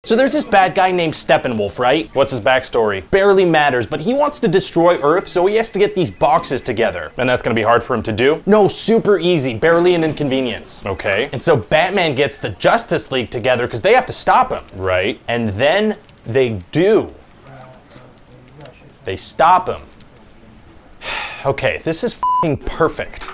So there's this bad guy named Steppenwolf, right? What's his backstory? Barely matters, but he wants to destroy Earth, so he has to get these boxes together. And that's gonna be hard for him to do? No, super easy, barely an inconvenience. Okay. And so Batman gets the Justice League together because they have to stop him. Right. And then they do. They stop him. Okay, this is f***ing perfect.